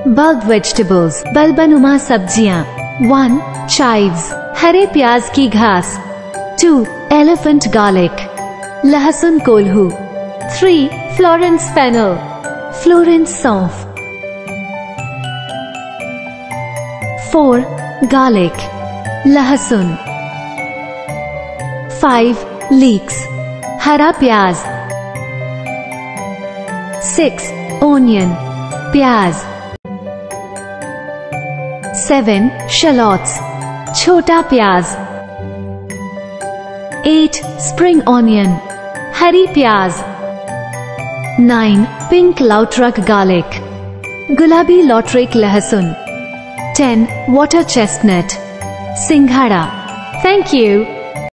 bulb vegetables, बल्बनुमा सब्जियां। 1. chives, हरे प्याज की घास। 2. elephant garlic, लहसुन कोल्हू। 3. Florence fennel, फ्लोरेंस सौंफ। 4. garlic, लहसुन। 5. leeks, हरा प्याज। 6. onion, प्याज। 7. shallots, छोटा प्याज। 8. spring onion, हरी प्याज। 9. pink lautrec garlic, गुलाबी लॉटरिक लहसुन। 10. water chestnut, सिंघाड़ा। Thank you.